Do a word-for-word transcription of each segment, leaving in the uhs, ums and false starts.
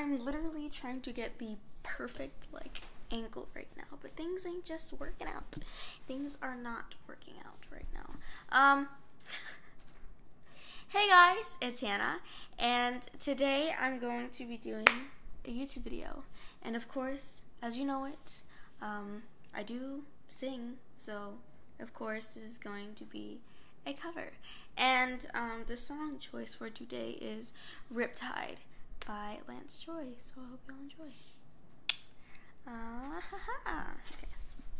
I'm literally trying to get the perfect, like, angle right now, but things ain't just working out. Things are not working out right now. Um, hey guys, it's Hannah, and today I'm going to be doing a YouTube video, and of course, as you know it, um, I do sing, so of course this is going to be a cover, and um, the song choice for today is Riptide by Lance Joy, so I hope y'all enjoy. Uh, haha. Okay.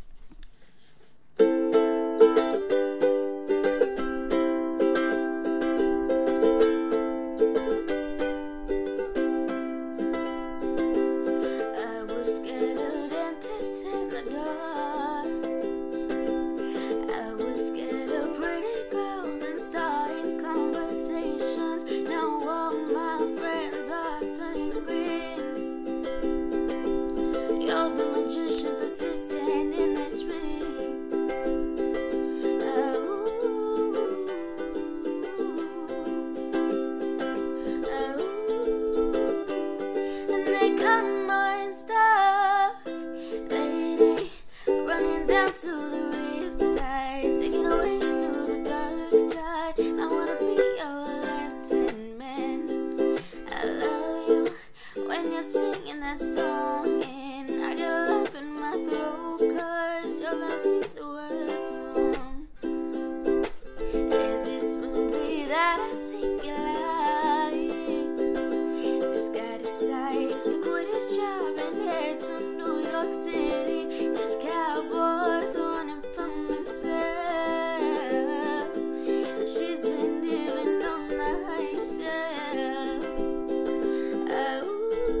I was scared of dentists in the dark. I was scared of pretty girls and starting conversations. Now all my friends are turning green. You're the magician's assistant in a dream. Oh, oh, and they come on star, lady, running down to the Riptide, taking away to the dark side. I wanna be your left-hand man. I love you when you're singing that song, and I get a lump in my throat, cause you're gonna sing the words wrong. There's this movie that I think you like. This guy decides to quit his job and head to New York City. His cowboys running from himself, and she's been living on the high shelf. Oh,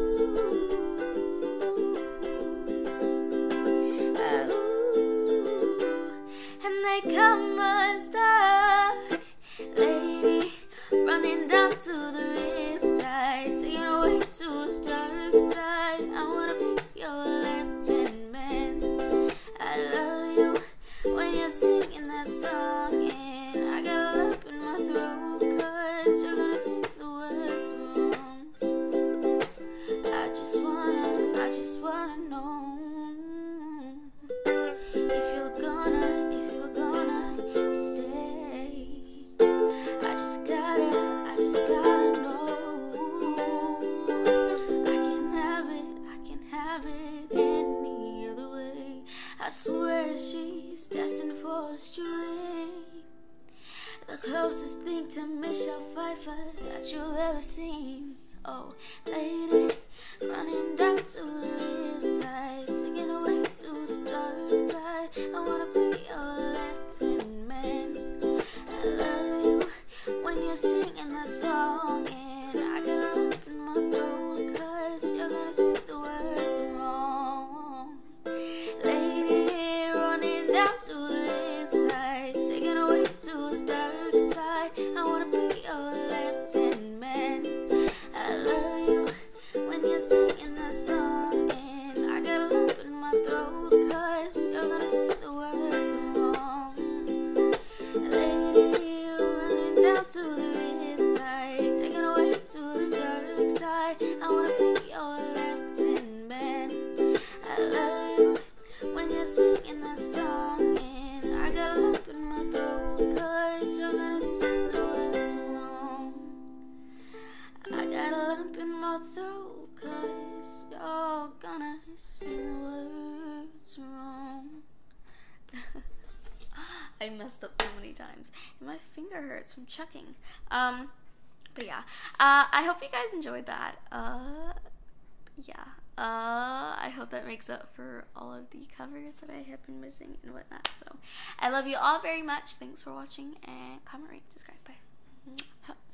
and they come unstuck, lady, running down to the Riptide, taking away to the dark side. I wanna be your left-hand man. I love you when you're singing that song, and I got a lump in my throat, cause you're gonna sing the words wrong. I just wanna, I just wanna know if you're gonna, if you're gonna stay. I just gotta, I just gotta know. I can't have it, I can't have it any other way. I swear she's destined for a string, the closest thing to Michelle Pfeiffer that you've ever seen. Oh, lady, running down to the Riptide, taking away to the dark side. I wanna be your left-hand man. I love you when you're singing that song, and I get a lump in my throat, cause you're gonna sing the words wrong. Lady, running down to the Riptide, taking away to the dark side. I wanna be your left-hand man. I love you when you're singing that song, and I got a lump in my throat, cause you're gonna sing the words wrong. Lady, running down to the Riptide, taking away to the dark side. I wanna be your left-hand man. I love you when you're singing that song, and I got a lump in my throat, cause you're gonna sing the words wrong. I got a lump in my throat, cause you're gonna sing the words wrong. I messed up so many times, and my finger hurts from chucking. Um, but yeah, uh, I hope you guys enjoyed that. Uh, yeah, uh, I hope that makes up for all of the covers that I have been missing and whatnot. So, I love you all very much. Thanks for watching, and comment, rate, subscribe. Bye.